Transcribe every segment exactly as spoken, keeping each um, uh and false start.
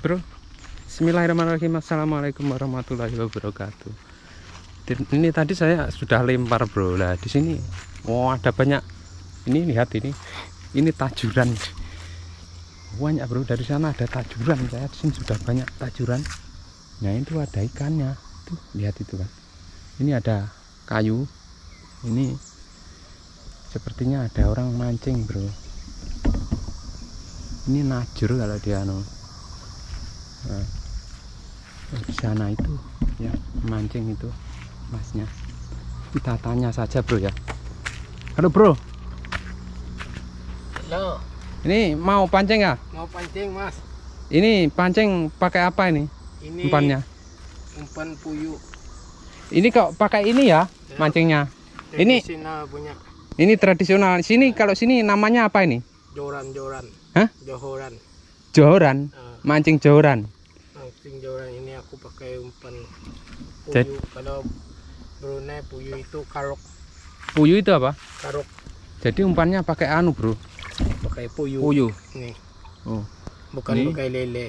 bro. Bismillahirrahmanirrahim. Assalamualaikum warahmatullahi wabarakatuh. Ini tadi saya sudah lempar bro. Lah di sini, oh ada banyak. Ini lihat ini, ini tajuran. Banyak bro. Dari sana ada tajuran. Saya di sini sudah banyak tajuran. Nah itu ada ikannya. Tuh lihat itu kan. Ini ada kayu. Ini sepertinya ada orang mancing bro. Ini najur kalau dia no. Nah, di sana itu ya mancing itu masnya. Kita tanya saja bro ya. Halo bro. Halo. Ini mau pancing ya? Mau pancing mas. Ini pancing pakai apa ini? Ini umpannya. Umpan puyuh. Ini kok pakai ini ya, ya. Mancingnya? Ini punya. Ini tradisional. Sini kalau sini namanya apa ini? Joran-joran. Hah? Johoran. Johoran. Uh, mancing johoran. Mancing johoran ini aku pakai umpan puyuh. Jad... Kalau Brunei puyuh itu karok. Puyuh itu apa? Karok. Jadi umpannya pakai anu bro. Pakai puyuh. Puyuh. Nih. Oh. Bukan ini... pakai lele.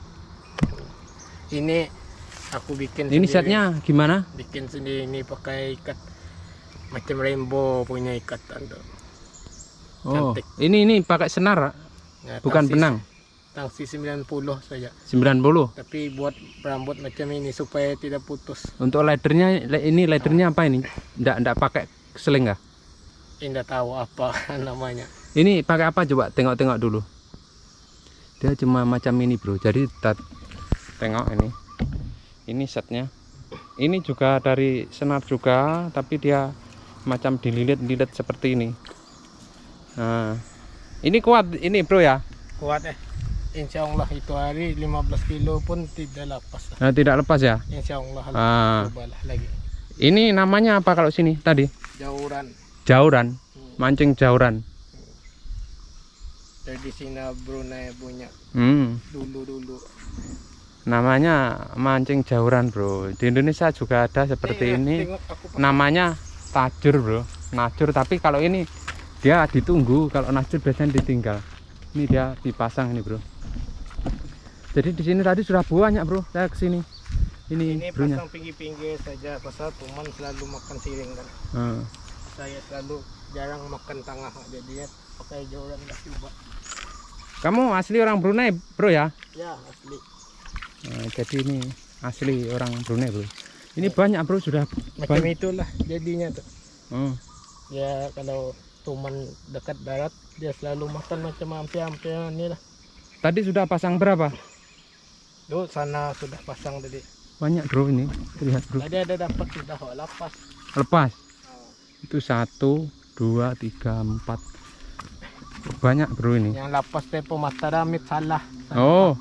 Ini aku bikin. Ini sendiri. Setnya gimana? Bikin sendiri ini pakai ikat macam rainbow punya ikatan tuh. Oh. Cantik. Ini ini pakai senar. Nah, bukan tangsi, benang. Tangsi sembilan puluh saja. sembilan puluh. Tapi buat rambut macam ini supaya tidak putus. Untuk ledernya ini ledernya apa ini? Nggak nggak pakai seling kah? Tidak tahu apa namanya. Ini pakai apa coba tengok-tengok dulu. Dia cuma macam ini bro. Jadi kita tengok ini. Ini setnya. Ini juga dari senar juga, tapi dia macam dililit-lilit seperti ini. Nah, ini kuat ini bro ya? Kuat eh. Insya Allah itu hari lima belas kilo pun tidak lepas. Nah, tidak lepas ya? Insya Allah. Ah. Cobalah lagi. Ini namanya apa kalau sini tadi? Jauran. Jauran. Hmm. Mancing jauran. Dari sini Brunei punya. Hmm. Dulu-dulu. Namanya mancing jauran bro. Di Indonesia juga ada seperti eh, ini. Namanya tajur bro. Najur, tapi kalau ini dia ditunggu. Kalau najur biasanya ditinggal. Ini dia dipasang ini bro. Jadi di sini tadi sudah banyak bro. Saya kesini. Ini, ini brunya. Pasang pinggir-pinggir saja. Pasal teman selalu makan siring kan. Hmm. Saya selalu jarang makan tengah. Jadi pakai jauran dah coba. Kamu asli orang Brunei bro ya? Ya asli. Nah, jadi ini asli orang Brunei bro. Ini ya. Banyak bro sudah. Macam banyak. Itulah jadinya tuh. Hmm. Ya kalau tuman dekat darat dia selalu makan macam hampir-hampir ini lah. Tadi sudah pasang berapa? Tuh sana sudah pasang tadi. Banyak bro ini. Lihat bro. Tadi ada dapat sudah lepas. Lepas. Oh. Itu satu, dua, tiga, empat. Banyak bro ini. Yang lepas tepo mata damit salah. salah oh.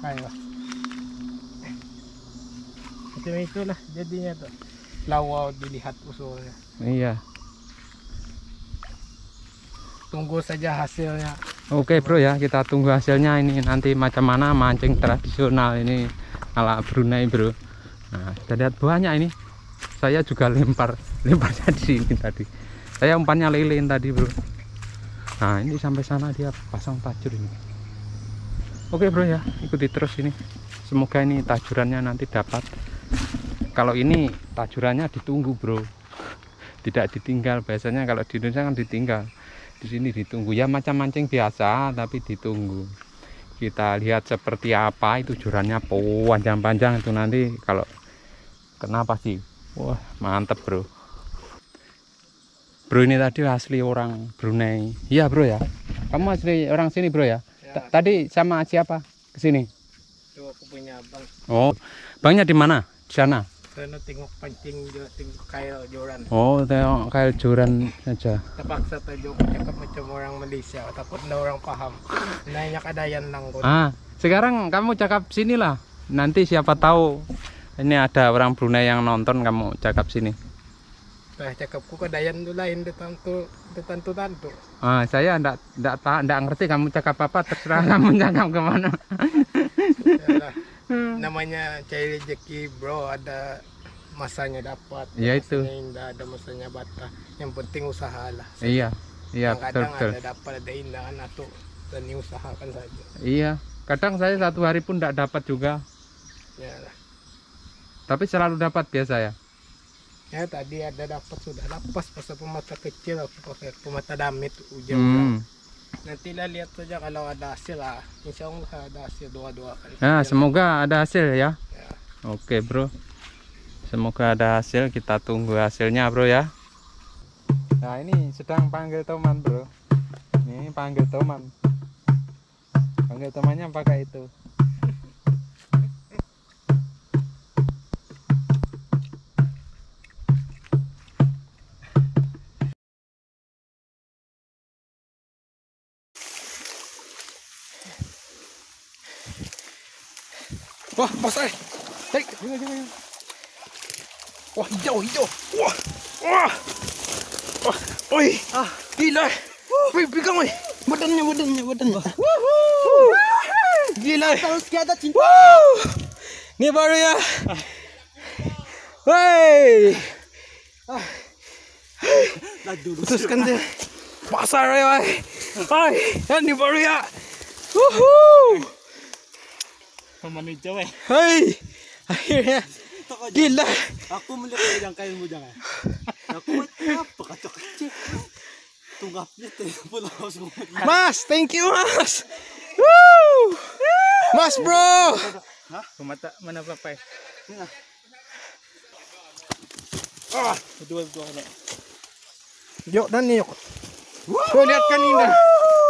Macam itulah jadinya tuh. Lawa dilihat usulnya. Iya. Tunggu saja hasilnya. Oke bro ya, kita tunggu hasilnya ini nanti macam mana mancing tradisional ini ala Brunei bro. Nah, kita lihat banyak ini. Saya juga lempar, lemparnya di sini tadi. Saya umpannya lilin tadi bro. Nah ini sampai sana dia pasang tajur ini. Oke bro ya, ikuti terus ini. Semoga ini tajurannya nanti dapat. Kalau ini tajurannya ditunggu bro, tidak ditinggal. Biasanya kalau di Indonesia kan ditinggal. Di sini ditunggu ya, macam mancing biasa tapi ditunggu. Kita lihat seperti apa itu jurannya panjang-panjang itu nanti kalau kena pasti wah mantep bro. Bro ini tadi asli orang Brunei. Iya bro ya. Kamu asli orang sini bro ya? Ya. Tadi sama siapa kesini? Itu aku punya abang. Oh, bangnya di mana? Di sana. Karena tengok pancing juga, tengok kail joran. Oh, tengok kail joran saja. Terpaksa tajuk cakap macam orang Malaysia, takut ada orang paham. Nanya kadayan lang ko. Ah, sekarang kamu cakap sinilah. Nanti siapa tahu ini ada orang Brunei yang nonton, kamu cakap sini. Nah, cakapku kadayan tu lain tentu tentu-tentu. Ah, saya ndak ndak ndak ngerti kamu cakap apa, terserah kamu cakap kemana. Yalah. Namanya cari rezeki bro, ada masanya dapat, iya itu. Indah, ada masanya bata. Yang penting usaha lah. Iya, iya betul, betul. Ada dapat, ada indahan atau dan usahakan saja. Iya, Kadang saya satu hari pun tidak dapat juga. Ya, Tapi selalu dapat biasa ya. ya tadi ada dapat sudah lepas pas pemata kecil aku pakai pemata damit ujung. Hmm. Nanti lah lihat saja kalau ada hasil lah. Insya Allah ada hasil dua-dua kan. Nah, semoga ada hasil ya. Ya. Oke bro, semoga ada hasil. Kita tunggu hasilnya bro ya. Nah ini sedang panggil teman bro. Ini panggil teman. Panggil temannya pakai itu. Wah, bos eh. Hei, wah, hijau, hijau. Wah. Wah. Wah, oi. Ah, gila. Wih, pegang oi. Badannya, badannya, badannya. Wuhuu. Gila. Terus kita cinta. Ini baru ya. Hei. Teruskan dia. Pasar ya, woi. Hai, ini baru ya. Wuhuu. Teman hijau eh. Hei, akhirnya gila. Aku melihat yang kain mo jangan. Aku apa kacau kecil. Tunggapnya teh pulau semua. Mas, thank you mas. Woo! Mas bro. Hah? Kumata mana papai? Ah, Dua dua kena. yuk dan yuk. Kau lihat kan indah.